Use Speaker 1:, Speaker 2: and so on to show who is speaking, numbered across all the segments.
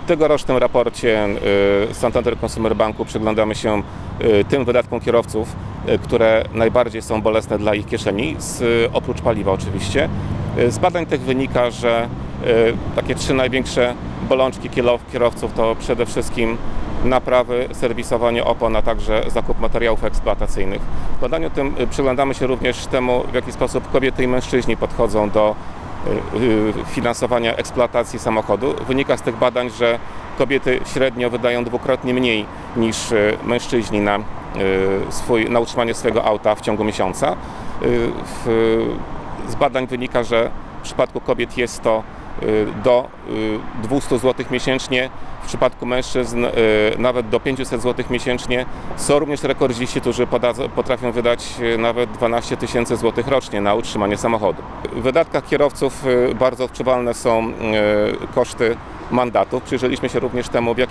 Speaker 1: W tegorocznym raporcie Santander Consumer Banku przyglądamy się tym wydatkom kierowców, które najbardziej są bolesne dla ich kieszeni, oprócz paliwa oczywiście. Z badań tych wynika, że takie trzy największe bolączki kierowców to przede wszystkim naprawy, serwisowanie opon, a także zakup materiałów eksploatacyjnych. W badaniu tym przyglądamy się również temu, w jaki sposób kobiety i mężczyźni podchodzą do finansowania eksploatacji samochodu. Wynika z tych badań, że kobiety średnio wydają dwukrotnie mniej niż mężczyźni na utrzymanie swojego auta w ciągu miesiąca. Z badań wynika, że w przypadku kobiet jest to do 200 zł miesięcznie, w przypadku mężczyzn nawet do 500 zł miesięcznie. Są również rekordziści, którzy potrafią wydać nawet 12 000 złotych rocznie na utrzymanie samochodu. W wydatkach kierowców bardzo odczuwalne są koszty mandatów. Przyjrzeliśmy się również temu, w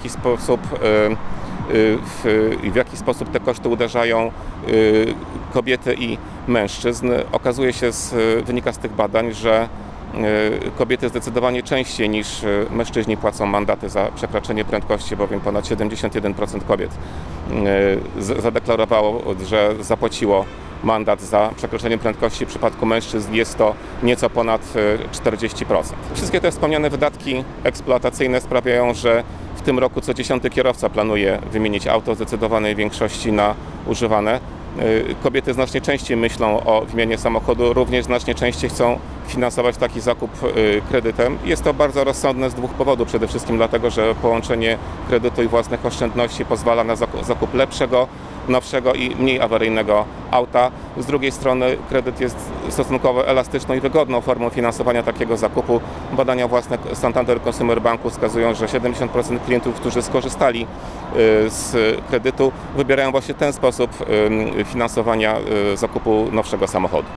Speaker 1: jaki sposób te koszty uderzają kobiety i mężczyzn. Okazuje się, wynika z tych badań, że kobiety zdecydowanie częściej niż mężczyźni płacą mandaty za przekroczenie prędkości, bowiem ponad 71% kobiet zadeklarowało, że zapłaciło mandat za przekroczenie prędkości. W przypadku mężczyzn jest to nieco ponad 40%. Wszystkie te wspomniane wydatki eksploatacyjne sprawiają, że w tym roku co 10. kierowca planuje wymienić auto, w zdecydowanej większości na używane. Kobiety znacznie częściej myślą o wymianie samochodu, również znacznie częściej chcą finansować taki zakup kredytem. Jest to bardzo rozsądne z dwóch powodów. Przede wszystkim dlatego, że połączenie kredytu i własnych oszczędności pozwala na zakup lepszego, nowszego i mniej awaryjnego auta. Z drugiej strony kredyt jest stosunkowo elastyczną i wygodną formą finansowania takiego zakupu. Badania własne Santander Consumer Banku wskazują, że 70% klientów, którzy skorzystali z kredytu, wybierają właśnie ten sposób finansowania zakupu nowszego samochodu.